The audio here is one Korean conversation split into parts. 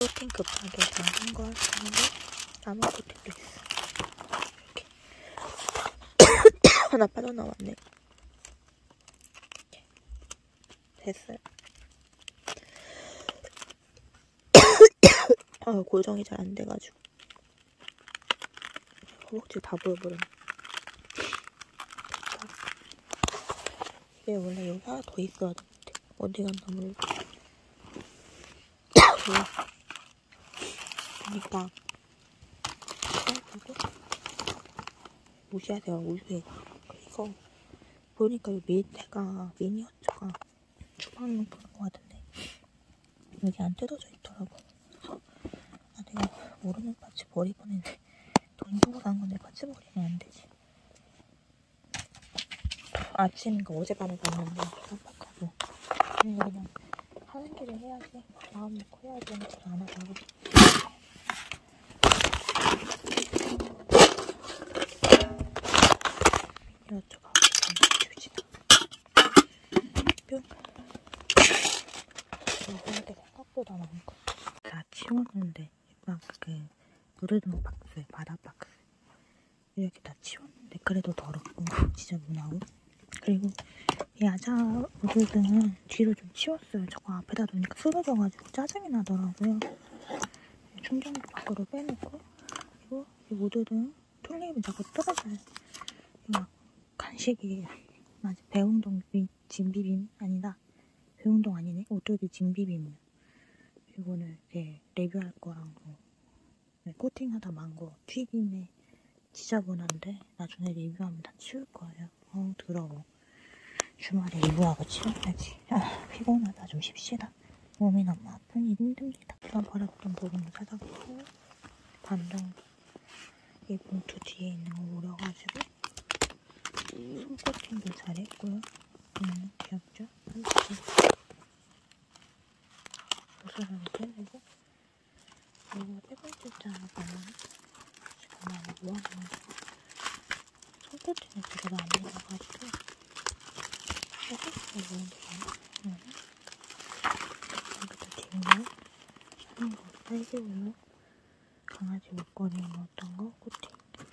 코팅 급하게 한 거 같은데 나무 코팅도 있어. 이렇게 하나 빠져나왔네. 됐어요. 고정이 잘 안 돼가지고 허벅지 다 보여버렸네. 이게 원래 여기 하나 더 있어야 되는데 어디 갔나 몰라. 그러니까 무시하세요. 무시해. 이거 보니까 이 밑에가 미니어처가 주방용품인 것 같은데 여기 안 뜯어져 있더라고. 내가 모르는 파츠 버리고는 돈 주고 산 건데 파츠 버리면 안 되지. 아침인가 어젯밤에 봤는데 깜빡하고 그냥 하는 길에 해야지. 마음 놓고 해야지 하는 줄 안 하다가 미니어처가 줍시다. 뿅. 먹어야 돼. 생각보다 많고 다 치웠는데 막 그 무르등 박스, 바다 박스 이렇게 다 치웠는데 그래도 더럽고 지저분하고. 그리고 이 야자 무르등은 뒤로 좀 치웠어요. 저거 앞에다 두니까 쓰러져가지고 짜증이 나더라고요. 충전기 밖으로 빼놓고. 그리고 이 무르등 툴립이 자꾸 떨어져요. 이거 간식이에요. 맞아. 배운동 진비빔 아니다. 배운동 아니네. 오뚜기 진비빔. 이거는 이제 레뷰할 거랑 코팅하다 망고 튀김에 지저분한데 나중에 리뷰하면 다 치울 거예요. 더러워. 주말에 리뷰하고 치워야지. 피곤하다. 좀 쉽시다. 몸이 너무 아프니 힘듭니다. 잃어버렸던 부분을 찾아보고 반정 이 봉투 뒤에 있는 거 오려가지고 손코팅도 잘했고요. 귀엽죠? 보스를 빼내고 그리고 세 번째 장은 지금 나는 모아놓은 손코팅을 제대로 안 해놔가지고 해볼게요. 여기다 뒷면 하는 거 딸기우유 강아지 목걸이에 넣었던 거 코팅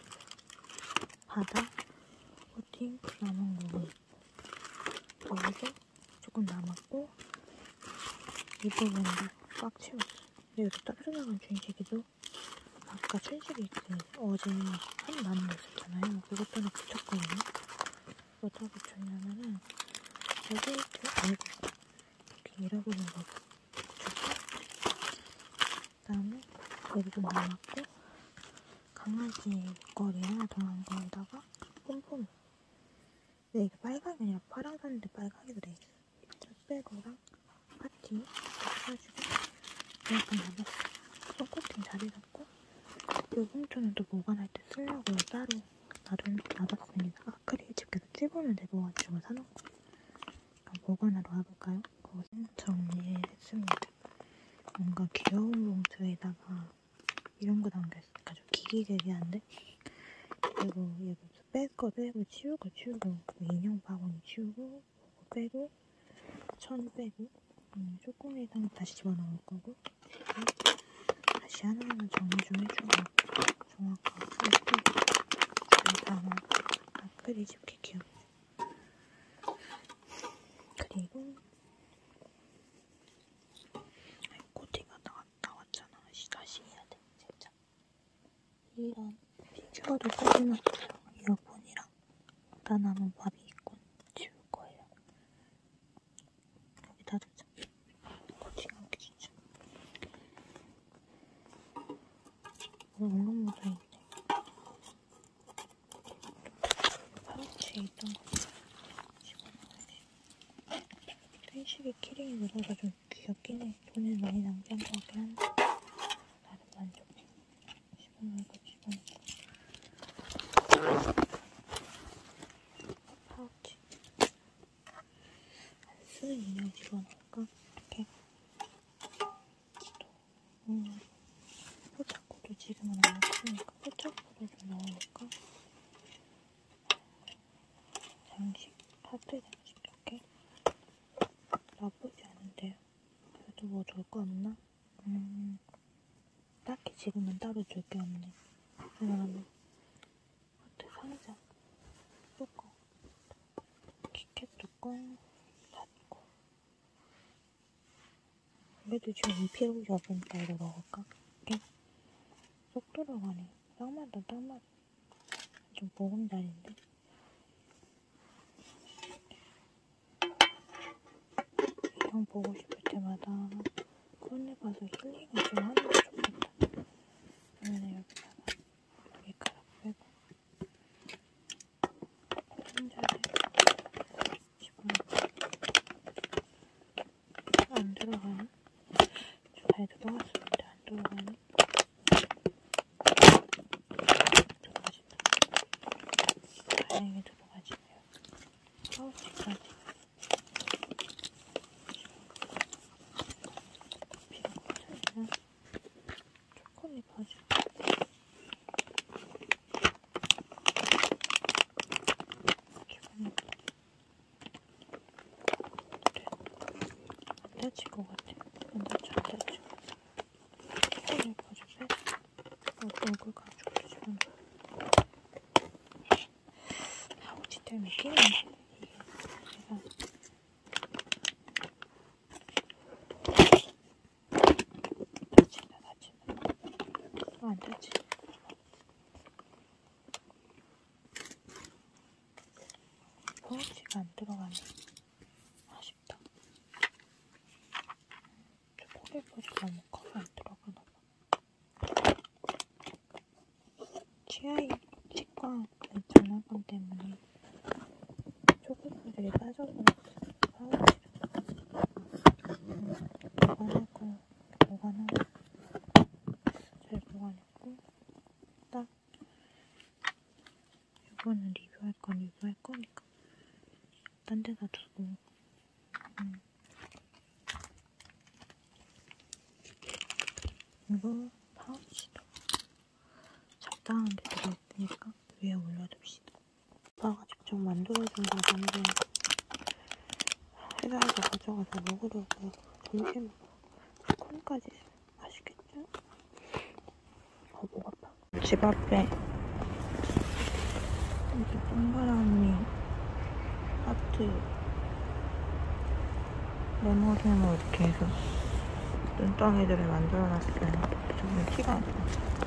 바다 코팅 남은 부분 여기서 조금 남았고 이 부분도 꽉 채웠어. 여기서 떨어져나간 춘식이도 아까 춘식이 어제 한 나는 거 있었잖아요. 그것도 하나 붙였거든요. 어디다 붙였냐면은 여기 이렇게 잃어버린 거 붙였고 그 다음에 여기도 남았고 강아지 목걸이 하나 더 난 거에다가 폼폼. 근데 이게 빨강이 아니라 파랑 샀는데 빨강이 들어있어. 흑백거랑 파티 해가지고 약간 남았어. 손코팅 잘해놨고 이 봉투는 또 보관할 때 쓰려고 따로 놔뒀습니다. 아크릴 집게도 찝으면 될 것 가지고 사놓은 거. 그럼 보관하러 와볼까요? 그것은 정리했습니다. 뭔가 귀여운 봉투에다가 이런 거 담겼으니까 좀 기기괴기한데? 그리고 여기 뺄 거 빼고 치우고 인형 바구니 치우고 그거 빼고 천 빼고 쪼꼬미에다가 다시 집어넣을 거고 다시 하나하나 정리 좀 해주고 정확하고 예쁘게 잘 담아. 아크릴 집게 귀엽죠. 그리고 코팅가 나왔잖아. 다시 해야 돼. 진짜 이런 피규어도 꺼내놨어요. 이어폰이랑 다 남은 바비콘 지울 거예요. 여기다 두자. 코팅하기 진짜 얼른 묻어있네. 파우치에 있던 거 집어넣어야지. 펜식이 키링이 묻어서 좀 귀엽긴 해. 돈을 많이 낭비한 것 같긴 한데 나름 만족해. 집어넣고 파우치 안 쓰는 인형 집어넣을까? 이렇게 포착코도 지금은 안 넣었으니까 포착코도 좀 넣어볼까? 장식, 하트 장식 이렇게 나쁘지 않은데요. 그래도 뭐 좋을 거 없나? 지금은 따로 줄 게 없네. 그러면 상자 뚜껑, 키캣 뚜껑 닫고. 그래도 지금 이 필요가 없으니까 이거 먹을까? 이렇게 쏙 들어가네. 딱 맞다, 딱 맞다. 좀 보금자리인데. 형 보고 싶을 때마다 꺼내 봐서 힐링을 좀 하는 게 좋겠다. 그러면 여기다가 머리카락 빼고 혼자를 집어넣고. 안 들어가네. 저 잘 들어갔었는데 안 들어가네. 들어가진다. 다행히 들어가지네요. 파우치까지. 초콜릿 바지. 안 다칠 것 같아. 안 다쳐, 안 다쳐. 초콜릿 바지 빼. 얼굴 감촉도 좀. 파우치 때문에 끼는데. 이게 내가 다친다. 안 다치. 파우치가 안 들어가네. 아쉽다. 초콜릿 버스 너무 커서 안 들어가나 봐. 치과 장난감 때문에 초콜릿 버스들이 빠져버렸어. 파우치를. 보관하고, 잘 보관했고, 딱 이거는 리뷰할 거니까 딴 데다 두고. 이거 파우치도 적당한 게 들어있으니까 위에 올려둡시다. 오빠가 직접 만들어준다고 하는데 회사에서 가져가서 먹으려고. 점심 콘까지 맛있겠죠? 목 아파. 집 앞에 이렇게 동그라미 하트 네모네모 이렇게 해서 눈덩이들을 만들어놨어요. 정말 티가 안 나.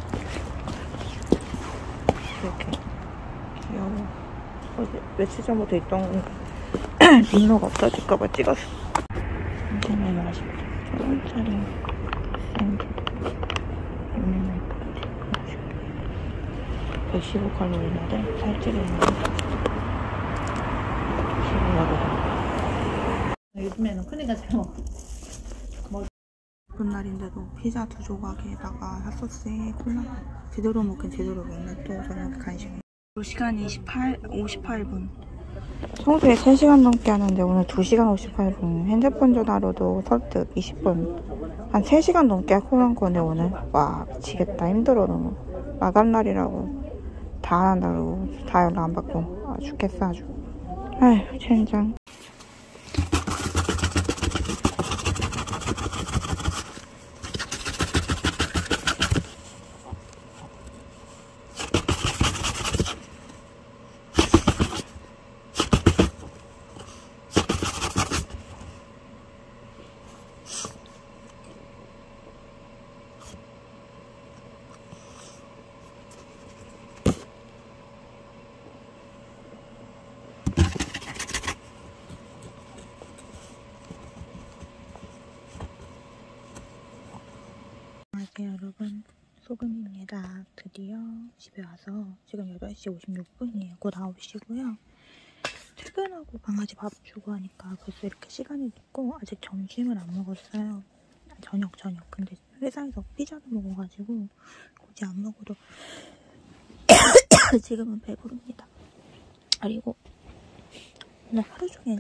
이렇게 귀여워. 어제 며칠 전부터 있던 건가 닉노가 없어질까봐 찍었어. 굉장히 맛있다. 1,000원짜리 샌드 115칼로리인데 살찌겠는데 15칼로리. 요즘에는 큰이가 잘 먹어. 그런 날인데도 피자 2조각에다가 핫소스에 콜라. 제대로 먹긴 제대로 먹네. 또 저녁에 간식. 시간이 58분. 평소에 3시간 넘게 하는데 오늘 2시간 58분. 핸드폰 전화로도 설득 20분. 한 3시간 넘게 하고 한 거네 오늘. 와 미치겠다. 힘들어 너무. 마감날이라고 다 안 한다고 다 연락 안 받고. 아 죽겠어 아주. 아휴 젠장. 안녕하세요 여러분, 소금입니다. 드디어 집에 와서 지금 8시 56분이에요. 곧 9시고요. 퇴근하고 강아지 밥 주고 하니까 벌써 이렇게 시간이 늦고 아직 점심을 안 먹었어요. 저녁. 근데 회사에서 피자를 먹어가지고 굳이 안 먹어도 지금은 배부릅니다. 그리고 오늘 하루 종일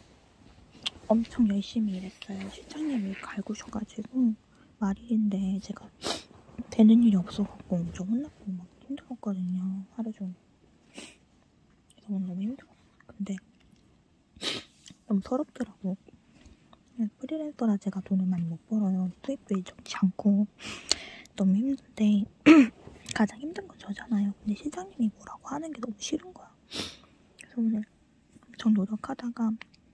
엄청 열심히 일했어요. 실장님이 갈구셔가지고 말일인데 제가 되는 일이 없어갖고 엄청 혼나고 막 힘들었거든요. 하루 종일. 그래서 오늘 너무 힘들었어. 근데 너무 서럽더라고. 프리랜서라 제가 돈을 많이 못 벌어요. 수입도 일정치 않고. 너무 힘든데 가장 힘든 건 저잖아요. 근데 실장님이 뭐라고 하는 게 너무 싫은 거야. 그래서 오늘 엄청 노력하다가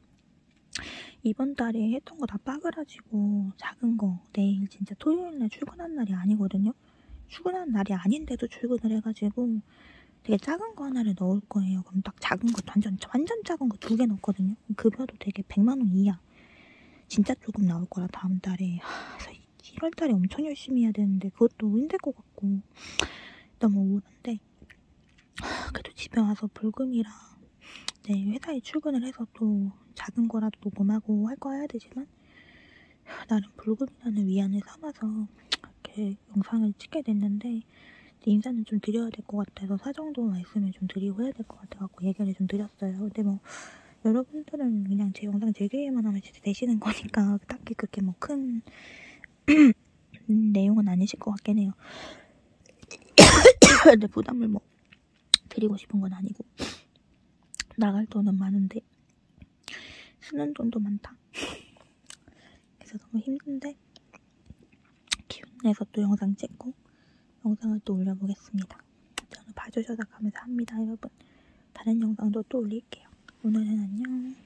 이번 달에 했던 거 다 빠그라지고 작은 거 내일 진짜 토요일날 출근한 날이 아니거든요. 출근한 날이 아닌데도 출근을 해가지고 되게 작은 거 하나를 넣을 거예요. 그럼 딱 작은 거 완전 작은 거 2개 넣거든요. 급여도 되게 100만 원 이하. 진짜 조금 나올 거라 다음 달에. 그래서 1월 달에 엄청 열심히 해야 되는데 그것도 힘들 것 같고 너무 우울한데 그래도 집에 와서 불금이랑 회사에 출근을 해서 또 작은 거라도 녹음하고 할 거 해야 되지만 나름 불금이라는 위안을 삼아서 이렇게 영상을 찍게 됐는데 인사는 좀 드려야 될 것 같아서 사정도 말씀을 좀 드리고 해야 될 것 같아갖고 얘기를 좀 드렸어요. 근데 뭐 여러분들은 그냥 제 영상 즐기기만 하면 진짜 되시는 거니까 딱히 그렇게 뭐 큰 내용은 아니실 것 같긴 해요. 근데 부담을 뭐 드리고 싶은 건 아니고 나갈 돈은 많은데 쓰는 돈도 많다. 그래서 너무 힘든데 기운 내서 또 영상 찍고 영상을 또 올려보겠습니다. 저는 봐주셔서 감사합니다, 여러분. 다른 영상도 또 올릴게요. 오늘은 안녕.